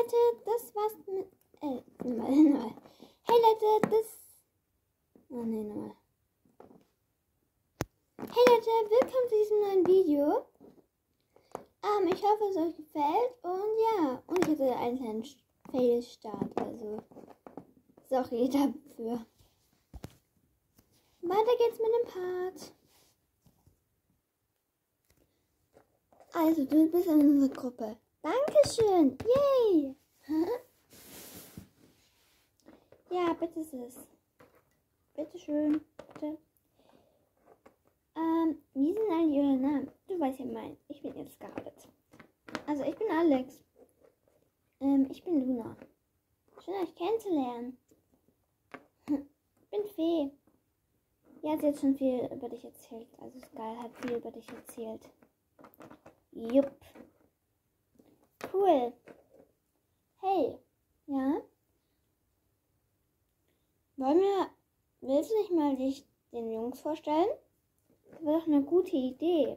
Leute, das war's mit. Nochmal. Hey Leute, das. Oh ne, nochmal. Hey Leute, willkommen zu diesem neuen Video. Ich hoffe, es euch gefällt. Und ja, und ich hatte einen kleinen Fail-Start. Also, sorry dafür. Weiter geht's mit dem Part. Also, du bist in unserer Gruppe. Dankeschön. Yay. Ja, bitte Sis. Bitteschön. Bitte. Wie sind alle ihre Namen? Du weißt ja mein. Ich bin jetzt Scarlett. Also, ich bin Alex. Ich bin Luna. Schön, euch kennenzulernen. Ich bin Fee. Ja, sie hat schon viel über dich erzählt. Also, Sky hat viel über dich erzählt. Jupp. Cool. Hey. Ja? Willst du nicht mal dich den Jungs vorstellen? Das wäre doch eine gute Idee.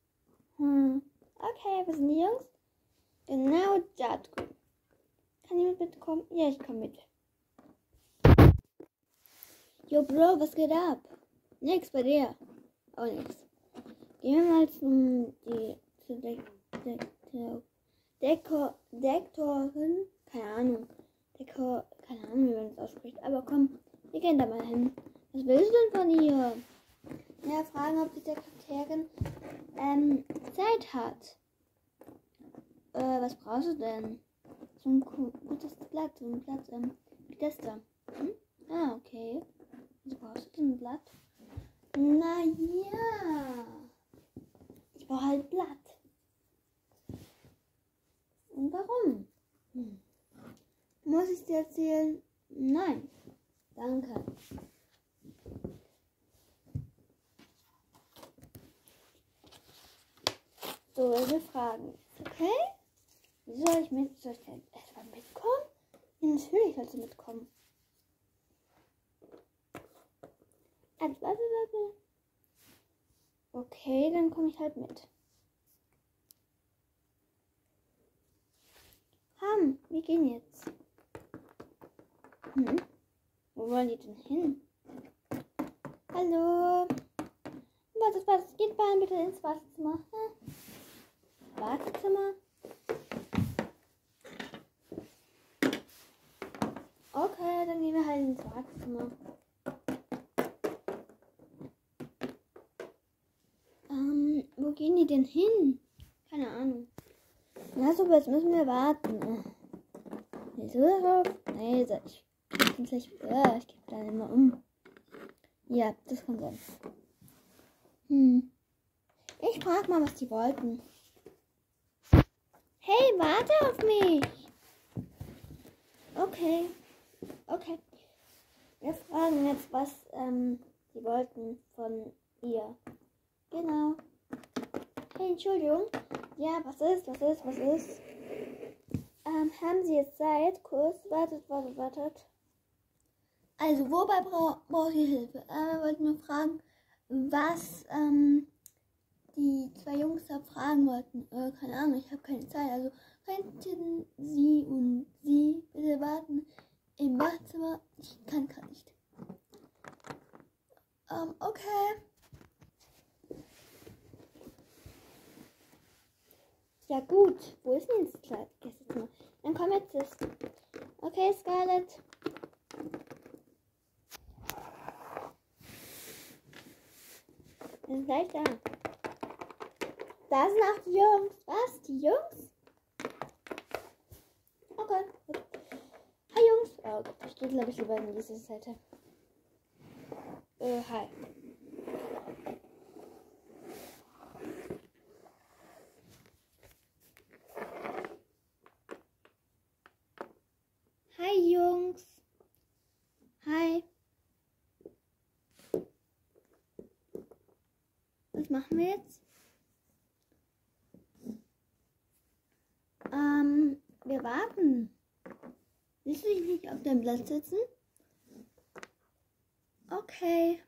Okay, was sind die Jungs? Genau, da drüben. Kann jemand mitkommen? Ja, ich komme mit. Yo, Bro, was geht ab? Nix bei dir. Auch nix. Gehen wir mal zu Dektorin. Keine Ahnung. Keine Ahnung, wie man das ausspricht. Aber komm, wir gehen da mal hin. Was willst du denn von ihr? Ja, fragen, ob die Sekretärin Zeit hat. Was brauchst du denn? So ein gutes Blatt, so ein Blatt, wie das da. Ah, okay. Was brauchst du denn ein Blatt? Na ja. Ich brauche halt Blatt. Und warum? Muss ich dir erzählen? Nein. Danke. So, wir fragen. Okay? Soll ich denn etwa mitkommen? Ja, natürlich sollst du mitkommen. Also, okay, dann komme ich halt mit. Komm, wir gehen jetzt. Wo wollen die denn hin? Hallo? Was? Geht mal bitte ins Wartezimmer. Wartezimmer? Okay, dann gehen wir halt ins Wartezimmer. Wo gehen die denn hin? Keine Ahnung. Na super, jetzt müssen wir warten. Wieso darauf? Nee, ich gebe da immer um. Ja, das kann sein. Ich frag mal, was die wollten. Hey, warte auf mich. Okay. Wir fragen jetzt, was die wollten von ihr. Genau. Hey, Entschuldigung. Ja, was ist? Haben Sie jetzt Zeit? Kurz. Wartet. Also, wobei braucht ihr Hilfe? Wir wollten nur fragen, was die zwei Jungs da fragen wollten. Keine Ahnung, ich habe keine Zeit. Also, könnten Sie und Sie bitte warten im Badezimmer? Ich kann gar nicht. Okay. Ja gut, wo ist denn das Gästezimmer? Dann komm jetzt. Okay, Scarlett. Wir sind gleich da. Da sind auch die Jungs. Was? Die Jungs? Okay, gut. Hi Jungs. Oh Gott, ich gehe glaube ich lieber in diese Seite. Hi. Hi Jungs. Hi. Was machen wir jetzt? Wir warten. Willst du dich nicht auf deinem Platz sitzen? Okay.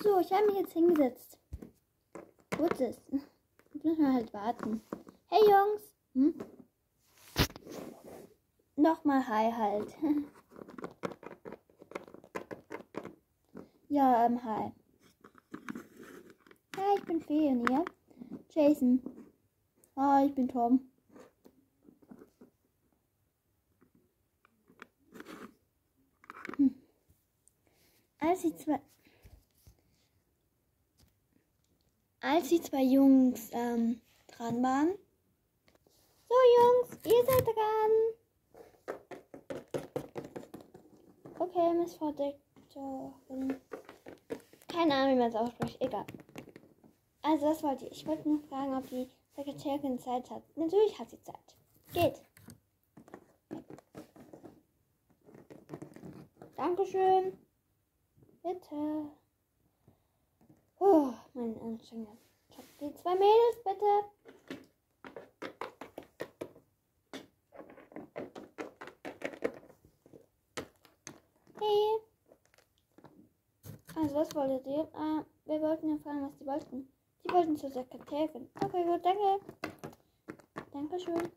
So, ich habe mich jetzt hingesetzt. Gut ist. Jetzt müssen wir halt warten. Hey Jungs. Nochmal Hi halt. Ja, hi. Hi, ich bin Fee und ihr? Jason. Hi, ich bin Tom. Als die zwei Jungs dran waren. So Jungs, ihr seid dran. Okay, Miss Verdektorin. Keine Ahnung, wie man es ausspricht. Egal. Also das wollte ich. Ich wollte nur fragen, ob die Sekretärin Zeit hat. Natürlich hat sie Zeit. Geht. Dankeschön. Bitte. Oh, mein Anstrengung. Die zwei Mädels, bitte. Hey. Also, was wolltet ihr? Wir wollten ja fragen, was die wollten. Die wollten zur Sekretärin. Okay, gut, danke. Dankeschön.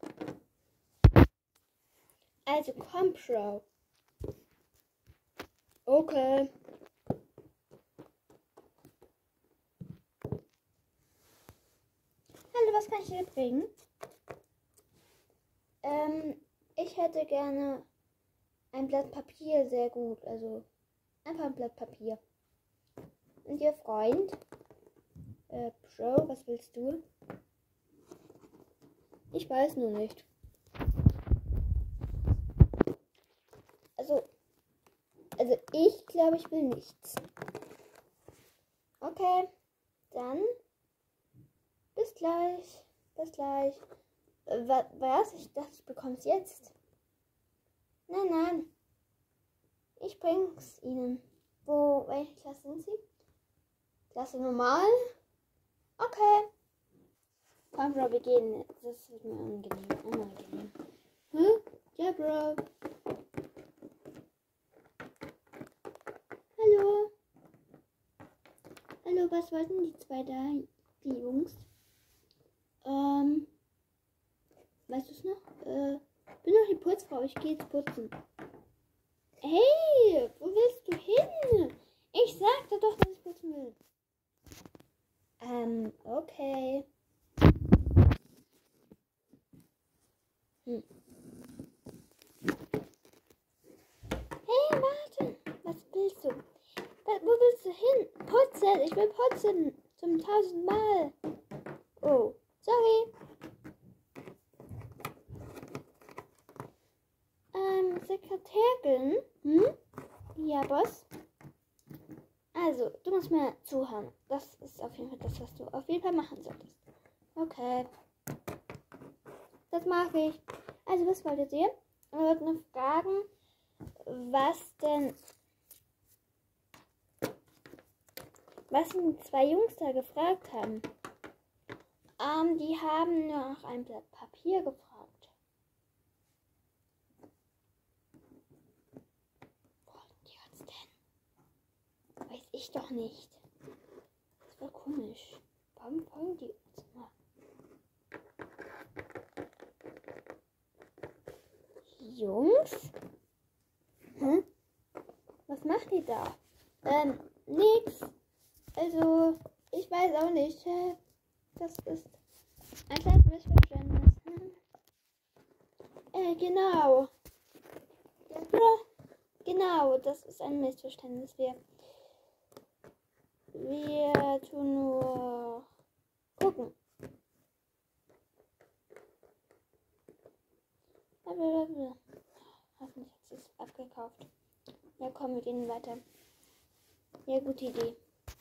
Also, komm, Bro. Okay. Hallo, was kann ich dir bringen? Ich hätte gerne ein Blatt Papier, sehr gut. Also, einfach ein Blatt Papier. Und ihr Freund? Bro, was willst du? Ich weiß nur nicht. Also ich glaube, ich will nichts. Okay, dann bis gleich. Bis gleich. Was? Ich dachte, ich bekomme es jetzt. Nein. Ich bring's Ihnen. Welche Klasse sind Sie? Klasse normal? Okay. Komm, Bro, wir gehen. Das wird mir unangenehm. Ja, Bro. Hallo, was wollten die zwei da, die Jungs? Weißt du es noch? Bin doch die Putzfrau, ich gehe jetzt putzen. Hey, wo willst du hin? Ich sagte doch, dass ich putzen will. Okay. Hey, warte. Was willst du? Wo willst du hin? Putzen. Ich will putzen. Zum 1000 Mal. Oh, sorry. Sekretärin? Ja, Boss? Also, du musst mir zuhören. Das ist auf jeden Fall das, was du auf jeden Fall machen solltest. Okay. Das mache ich. Also, was wolltet ihr? Ich wollte nur fragen, was die zwei Jungs da gefragt haben. Die haben nach einem Blatt Papier gefragt. Wollten die uns denn? Weiß ich doch nicht. Das war komisch. Warum wollen die uns mal? Jungs? Was macht ihr da? Nix. Also, ich weiß auch nicht. Das ist ein kleines Missverständnis. Genau. Ja, genau, das ist ein Missverständnis. Wir tun nur gucken. Hoffentlich hat sie es abgekauft. Ja, komm, wir gehen weiter. Ja, gute Idee.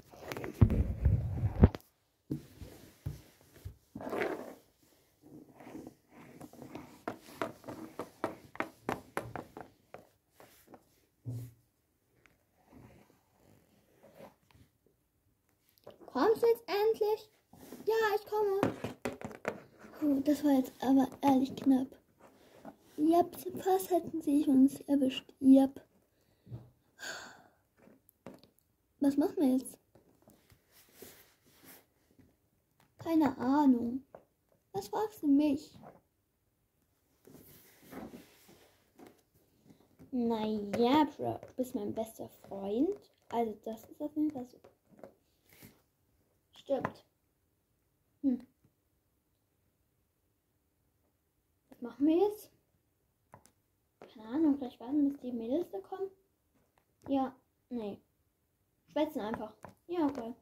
Kommst du jetzt endlich? Ja, ich komme. Das war jetzt aber ehrlich knapp. Ja, fast hätten sie uns erwischt. Yep. Was machen wir jetzt? Keine Ahnung. Was fragst du mich? Naja, Bro, du bist mein bester Freund. Also das ist auf jeden Fall so. Stimmt. Was machen wir jetzt? Keine Ahnung, vielleicht warten, bis die Mädels da kommen. Ja, nee. Schwätzen einfach. Ja, okay.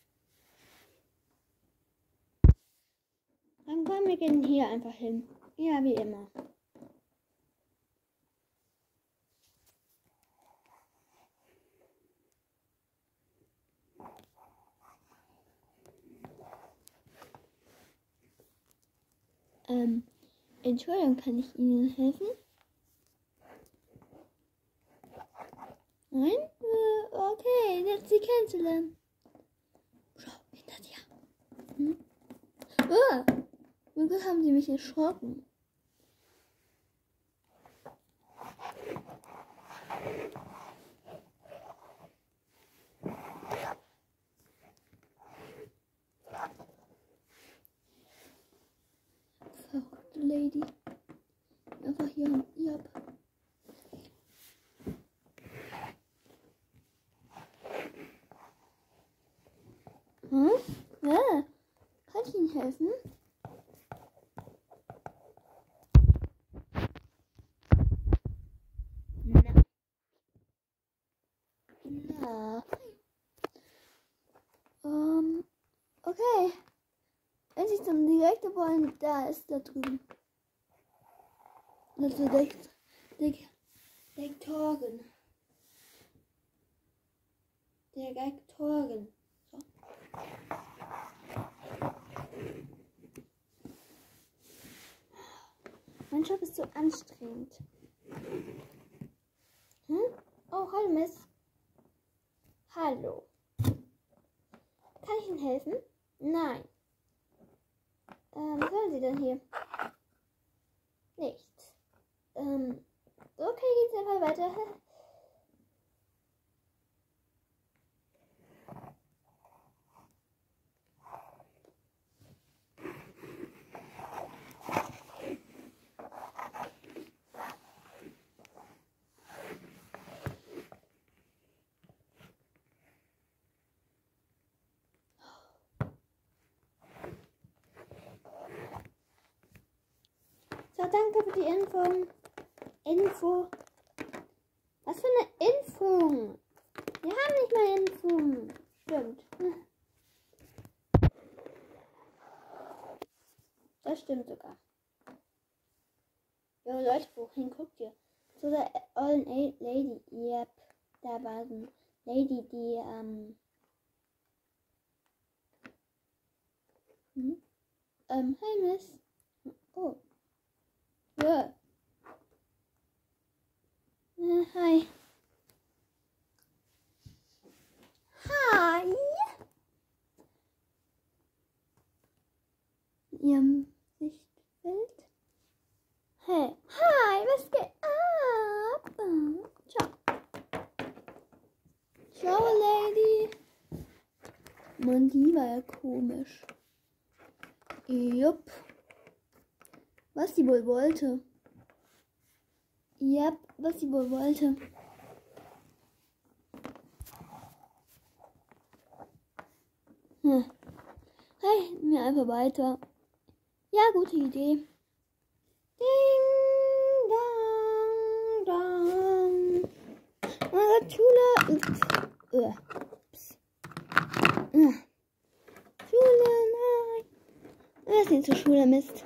Dann kommen wir gehen hier einfach hin. Ja, wie immer. Entschuldigung, kann ich Ihnen helfen? Nein? Okay, jetzt Sie kennenzulernen. Schau, hinter dir. Womit haben Sie mich erschrocken? Verrückte Lady. Einfach hier am Iab. Ja. Kann ich Ihnen helfen? Na. Okay. Wenn Sie zum Direktor wollen, da ist da drüben. Das ist Direktorin. Direktorin. So. Mein Job ist so anstrengend. Oh, hallo Miss. Hallo. Kann ich Ihnen helfen? Nein. Was wollen Sie denn hier? Nichts. Okay, geht's einfach weiter. So, danke für die Info. Was für eine Impfung? Wir haben nicht mal Impfung. Stimmt. Das stimmt sogar. Jo Leute, wohin guckt ihr? Zu der ollen Lady. Yep. Da war so eine Lady, die, hey Miss. Oh. Ja. Hi. Hi. In ihrem Sichtfeld. Hey. Hi, was geht ab? Ciao. Ciao, Lady. Mann, die war ja komisch. Jupp. Was sie wohl wollte. Ja, was sie wohl wollte. Hey, mir einfach weiter. Ja, gute Idee. Ding, dang, dang. Meine Schule. Ups. Schule, nein. Lass ihn zur Schule, Mist.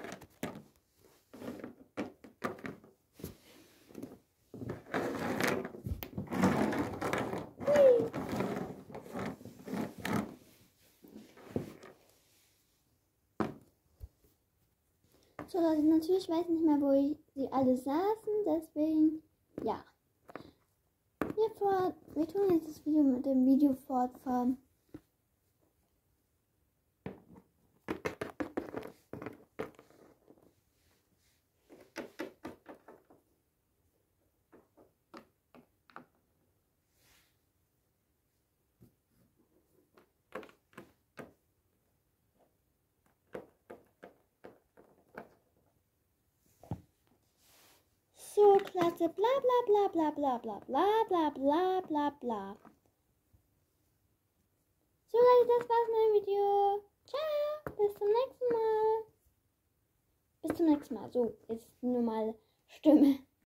So, Leute, natürlich weiß ich nicht mehr, wo sie alle saßen, deswegen, ja. Wir tun jetzt das Video mit dem Video fortfahren. Leute. Bla bla bla bla bla bla bla bla bla bla. So Leute, das war's mit dem Video. Ciao, bis zum nächsten Mal. Bis zum nächsten Mal. So, jetzt die normale Stimme.